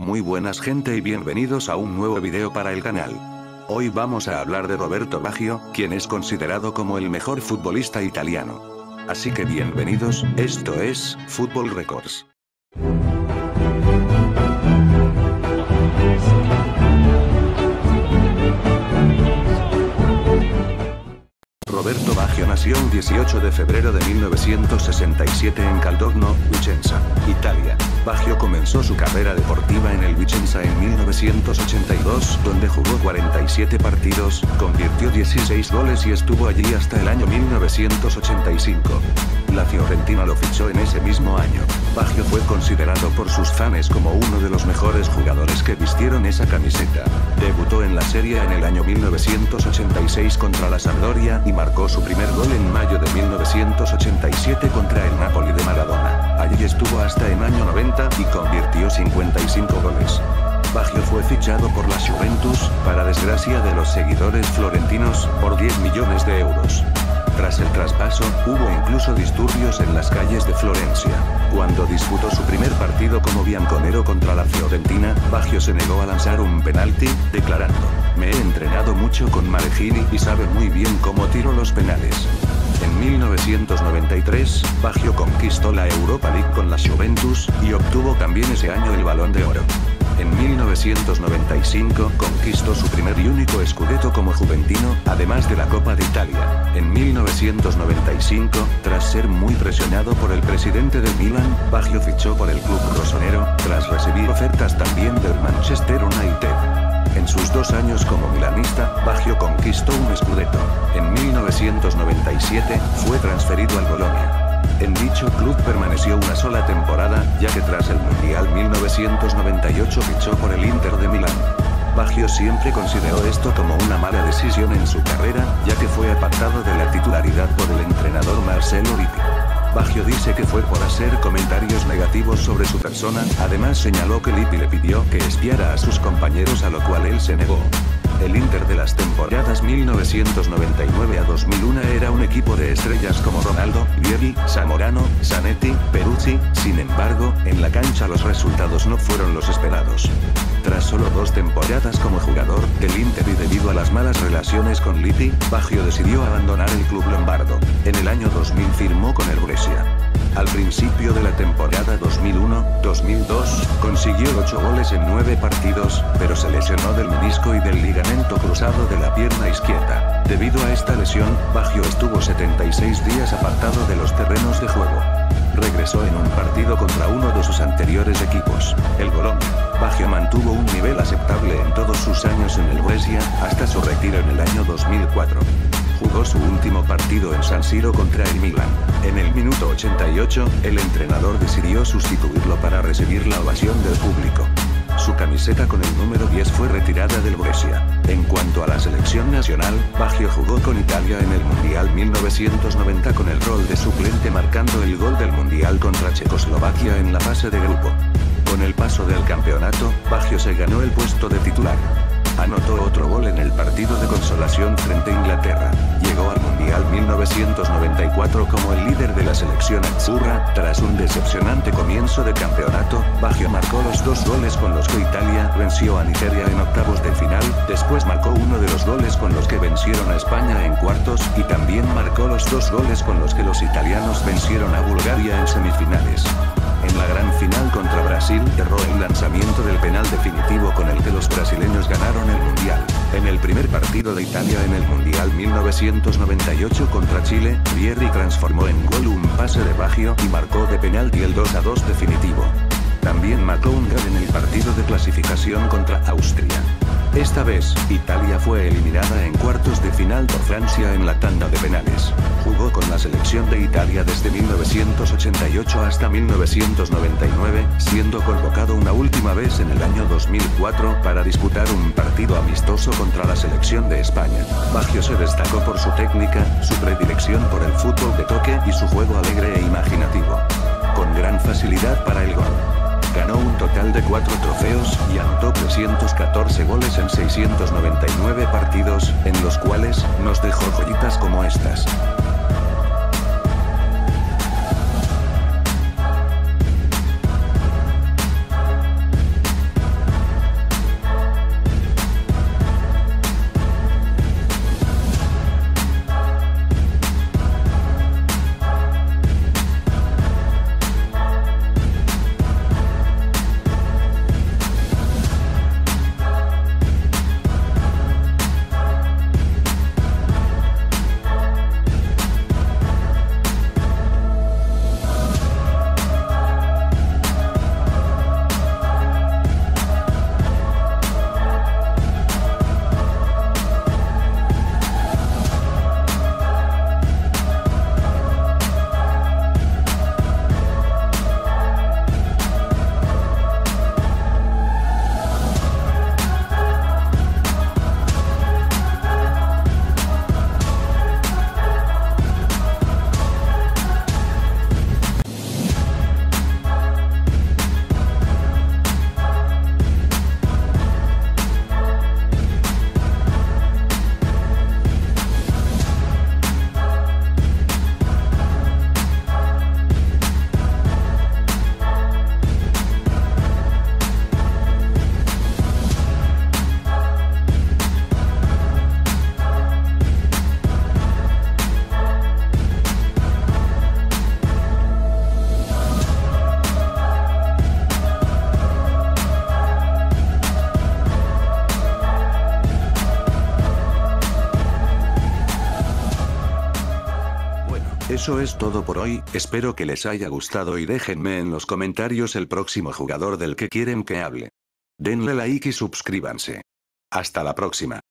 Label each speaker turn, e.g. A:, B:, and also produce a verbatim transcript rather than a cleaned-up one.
A: Muy buenas gente y bienvenidos a un nuevo video para el canal. Hoy vamos a hablar de Roberto Baggio, quien es considerado como el mejor futbolista italiano. Así que bienvenidos, esto es Football Records. Roberto Baggio nació el dieciocho de febrero de mil novecientos sesenta y siete en Caldogno, Vicenza, Italia. Baggio comenzó su carrera deportiva en el Vicenza en mil novecientos ochenta y dos, donde jugó cuarenta y siete partidos, convirtió dieciséis goles y estuvo allí hasta el año mil novecientos ochenta y cinco. La Fiorentina lo fichó en ese mismo año. Baggio fue considerado por sus fans como uno de los mejores jugadores que vistieron esa camiseta. Debutó en la Serie A en el año mil novecientos ochenta y seis contra la Sampdoria y marcó su primer gol en mayo de mil novecientos ochenta y siete contra el Napoli de Maradona. Allí estuvo hasta el año noventa y convirtió cincuenta y cinco goles. Baggio fue fichado por la Juventus, para desgracia de los seguidores florentinos, por diez millones de euros. Tras el traspaso, hubo incluso disturbios en las calles de Florencia. Cuando disputó su primer partido como bianconero contra la Fiorentina, Baggio se negó a lanzar un penalti, declarando: "Me he entrenado mucho con Maregini y sabe muy bien cómo tiro los penales". En mil novecientos noventa y tres, Baggio conquistó la Europa League con la Juventus, y obtuvo también ese año el Balón de Oro. En mil novecientos noventa y cinco, conquistó su primer y único scudetto como juventino, además de la Copa de Italia. En mil novecientos noventa y cinco, tras ser muy presionado por el presidente del Milan, Baggio fichó por el club rosonero, tras recibir ofertas también del Manchester United. En sus dos años como milanista, Baggio conquistó un scudetto. En mil novecientos noventa y siete, fue transferido al Bologna. En dicho club permaneció una sola temporada, ya que tras el Mundial mil novecientos noventa y ocho fichó por el Inter de Milán. Baggio siempre consideró esto como una mala decisión en su carrera, ya que fue apartado de la titularidad por el entrenador Marcello Lippi. Baggio dice que fue por hacer comentarios negativos sobre su persona, además señaló que Lippi le pidió que espiara a sus compañeros, a lo cual él se negó. El Inter de las temporadas mil novecientos noventa y nueve a dos mil uno era un equipo de estrellas como Ronaldo, Vieri, Zamorano, Zanetti, Peruzzi. Sin embargo, en la cancha los resultados no fueron los esperados. Tras solo dos temporadas como jugador del Inter y debido a las malas relaciones con Lippi, Baggio decidió abandonar el club lombardo. En el año dos mil firmó con el Brescia. Al principio de la temporada dos mil uno dos mil dos, consiguió ocho goles en nueve partidos, pero se lesionó del menisco y del ligamento cruzado de la pierna izquierda. Debido a esta lesión, Baggio estuvo setenta y seis días apartado de los terrenos de juego. Regresó en un partido contra uno de sus anteriores equipos, el Bologna. Baggio mantuvo un nivel aceptable en todos sus años en el Brescia, hasta su retiro en el año dos mil cuatro. Jugó su último partido en San Siro contra el Milan. En el minuto ochenta y ocho, el entrenador decidió sustituirlo para recibir la ovación del público. Su camiseta con el número diez fue retirada del Brescia. En cuanto a la selección nacional, Baggio jugó con Italia en el Mundial mil novecientos noventa con el rol de suplente, marcando el gol del Mundial contra Checoslovaquia en la fase de grupo. Con el paso del campeonato, Baggio se ganó el puesto de titular. Anotó otro gol en el partido de consolación frente a Inglaterra. Llegó al Mundial mil novecientos noventa y cuatro como el líder de la selección azzurra. Tras un decepcionante comienzo de campeonato, Baggio marcó los dos goles con los que Italia venció a Nigeria en octavos de final, después marcó uno de los goles con los que vencieron a España en cuartos, y también marcó los dos goles con los que los italianos vencieron a Bulgaria en semifinales. En la gran final contra Brasil, erró el lanzamiento del penal definitivo con el que los brasileños ganaron el Mundial. En el primer partido de Italia en el Mundial mil novecientos noventa y ocho contra Chile, Vieri transformó en gol un pase de Baggio y marcó de penalti el dos a dos definitivo. También marcó un gol en el partido de clasificación contra Austria. Esta vez, Italia fue eliminada en cuartos de final por Francia en la tanda de penales. Jugó con la selección de Italia desde mil novecientos ochenta y ocho hasta mil novecientos noventa y nueve, siendo convocado una última vez en el año dos mil cuatro para disputar un partido amistoso contra la selección de España. Baggio se destacó por su técnica, su predilección por el fútbol de toque y su juego alegre e imaginativo. Con gran facilidad para el gol. Ganó un total de cuatro trofeos y anotó trescientos catorce goles en seiscientos noventa y nueve partidos, en los cuales nos dejó joyitas como estas. Eso es todo por hoy, espero que les haya gustado y déjenme en los comentarios el próximo jugador del que quieren que hable. Denle like y suscríbanse. Hasta la próxima.